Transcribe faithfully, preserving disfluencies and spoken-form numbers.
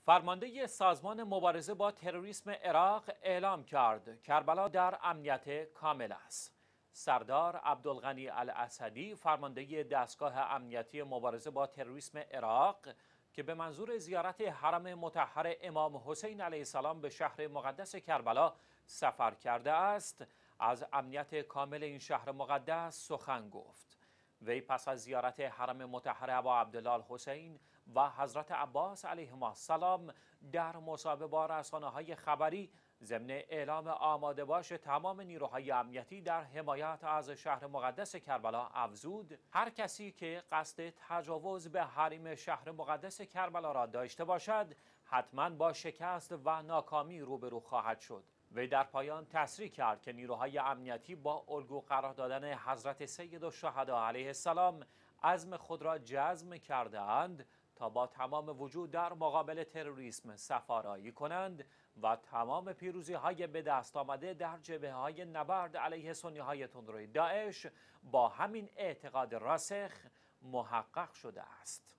فرمانده سازمان مبارزه با تروریسم عراق اعلام کرد کربلا در امنیت کامل است. سردار عبدالغنی الاسدی، فرمانده دستگاه امنیتی مبارزه با تروریسم عراق که به منظور زیارت حرم مطهر امام حسین علیه السلام به شهر مقدس کربلا سفر کرده است، از امنیت کامل این شهر مقدس سخن گفت. وی پس از زیارت حرم مطهر ابا عبدالله الحسین و حضرت عباس علیهما السلام در مصاحبه با رسانه‌های خبری ضمن اعلام آماده باش تمام نیروهای امنیتی در حمایت از شهر مقدس کربلا افزود: هر کسی که قصد تجاوز به حریم شهر مقدس کربلا را داشته باشد حتما با شکست و ناکامی روبرو خواهد شد. وی در پایان تصریح کرد که نیروهای امنیتی با الگو قرار دادن حضرت سیدالشهدا علیه السلام عزم خود را جزم کرده اند تا با تمام وجود در مقابل تروریسم سفارایی کنند و تمام پیروزی های به دست آمده در جبهه های نبرد علیه سنی های تندروی داعش با همین اعتقاد راسخ محقق شده است.